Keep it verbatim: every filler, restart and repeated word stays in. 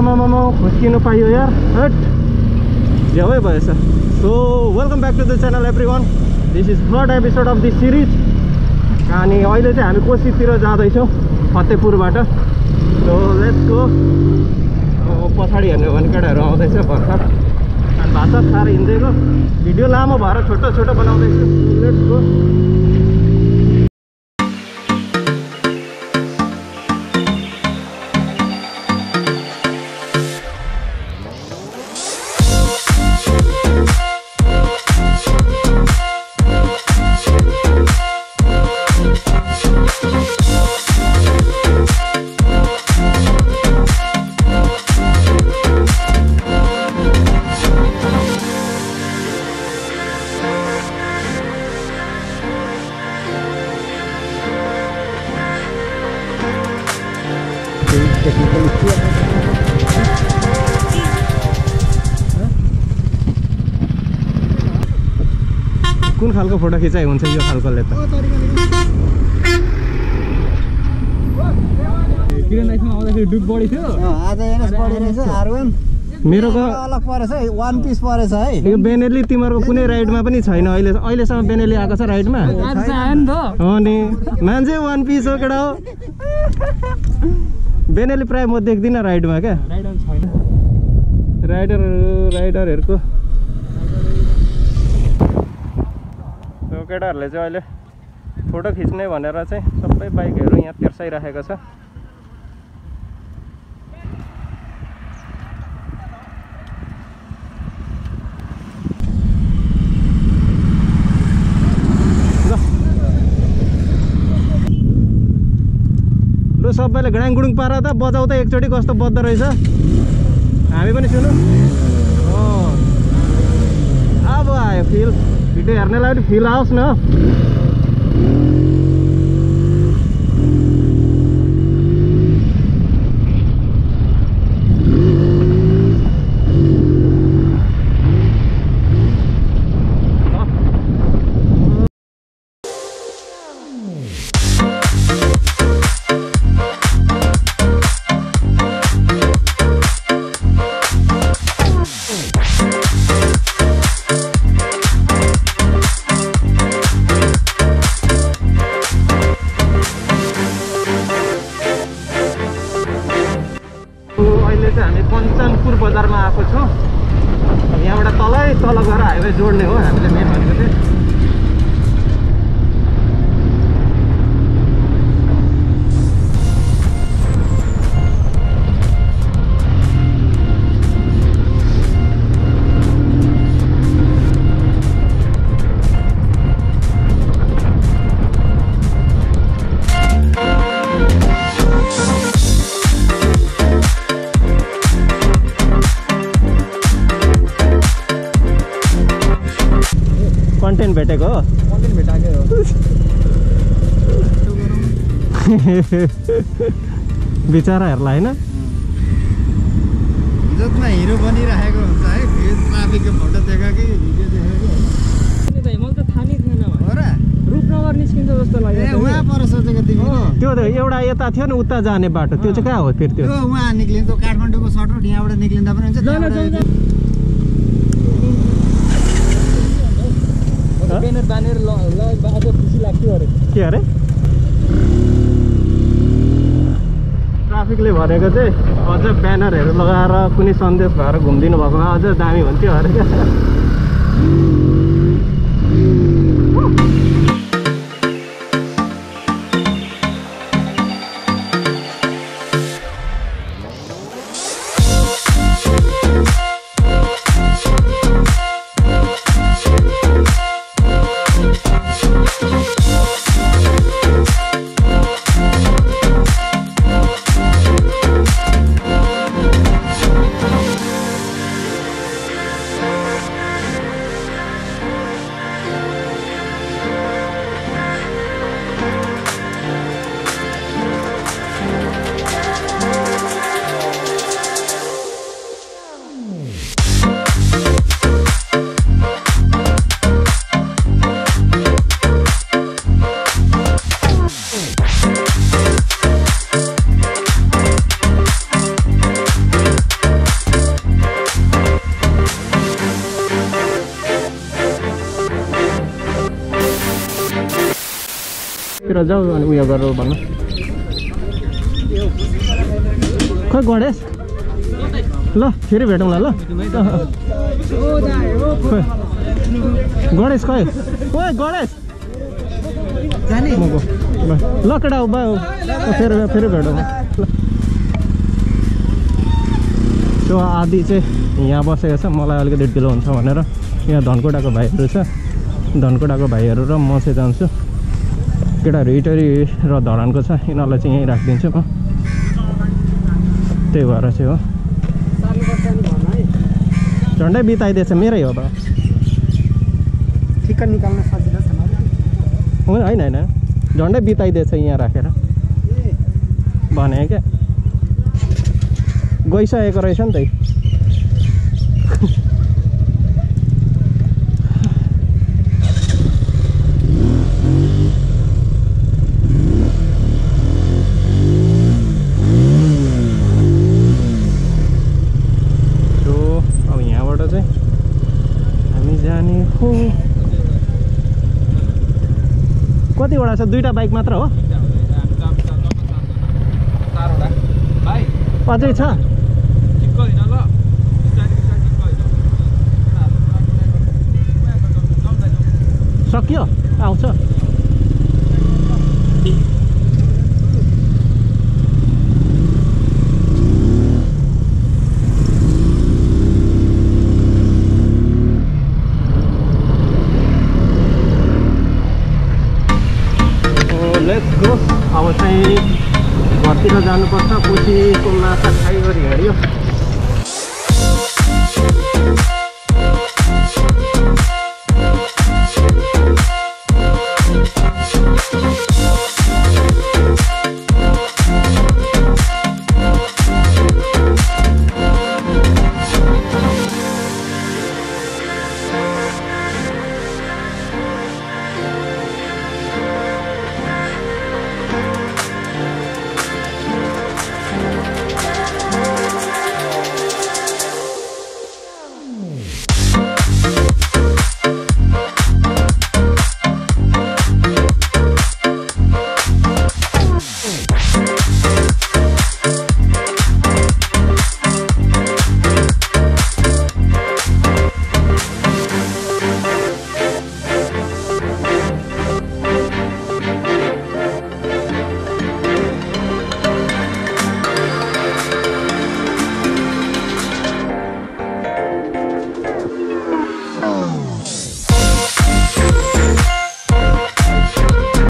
आमामामा खुस्किनु पाइयो यार हट झ्याउै भएछ so welcome back to the channel everyone this is third episode of this series अनि अहिले चाहिँ हामी कोसीतिर जाँदैछौँ फतेहपुरबाट सो लेट्स गो पछाडि हेर्ने भने केटाहरू आउँदैछ भर्खर अनि भाषा खाएर हिँड्दैको भिडियो लामो भएर छोटो छोटो बनाउँदैछु लेट्स गो कुन खालको फोटो खिचाइ हुन्छ यो खालकोले त किरण दाइसँग आउँदाखेरि डुब बढी थियो आज एनएस बढी रहेछ आरवन मेरोको अलग परेछ है वान पिस परेछ है यो बेनेली तिमीहरूको कुनै राइडमा पनि छैन अहिले अहिलेसम्म बेनेली आएको छ राइडमा आज चाहिँ आयो नि त हो नि मान्छे वान पिस हो केटा हो बेनेली प्राय म देख्दिनँ राइडमा क्या राइडर छैन राइडर राइडरहरूको केटाहरूले चाहिँ अहिले फोटो खिच्ने भनेर चाहिँ सबै बाइकहरू यहाँ तेर्साइराखेको छ ल सबैले घडाङ गुडुङ पार त बजाउ त एकचोटि कस्तो बज्दो रहेछ हामी पनि सुनौँ अब आयो फिल भिडियो हेर्नेलाई पनि फिल आओस् न हामी पञ्चनपुर बजारमा आएको छौँ यहाँबाट तलै तल गएर हाइवे जोड्ने हो हामीले मेन भनेको चाहिँ कन्टेन्ट भेटेको हो कन्टेन्ट भेटाकै हो बिचराहरूलाई होइन जसमा हिरो बनिरहेको हुन्छ है ट्राफिकको फोटो देखा कि भिडियो देखेको मैले त थाहा नै थिएन हो र रूपनगर निस्किन्छ जस्तो लाग्यो ए उहाँ पर सोचेको तिमी त्यो त एउटा यता थियो नि उता जाने बाटो त्यो चाहिँ कहाँ हो फेरि त्यो उहाँ निक्लिन्छ काठमाडौँको सर्ट यहाँबाट निक्लिँदा पनि हुन्छ ब्यानर बानेर ल अझ खुसी लाग्थ्यो अरे के अरे ट्राफिकले भनेको चाहिँ अझ ब्यानरहरू लगाएर कुनै सन्देश भएर घुमिदिनु भएकोमा अझ दामी हुन्थ्यो अरे क्या कोसीतिर जाऊ अनि उयो गरेर भन्नु खै गणेश ल फेरि भेटौँला ल गणेश खै ओए गणेश ल केटा भयो फेरि फेरि भेटौँ ल त्यो आदि चाहिँ यहाँ बसेको छ मलाई अलिकति ढिलो हुन्छ भनेर यहाँ धनकुटाको भाइहरू छ धनकुटाको भाइहरू र म चाहिँ जान्छु केटाहरू इटरी र धरानको छ यिनीहरूलाई चाहिँ यहीँ राखिदिन्छु म त्यही भएर चाहिँ हो झन्डै बिताइदिएछ मेरै हो त ठिक्क निकाल्न सजिलो छ होइन होइन होइन झन्डै बिताइदिएछ यहाँ राखेर भने क्या गइसकेको रहेछ नि त कतिवटा छ दुईटा बाइक मात्र हो अझै छ सकियो आउँछ लेट्स गो अब चाहिँ घरतिर जानुपर्छ कोसीको माछा खाइगरी हिँड्यो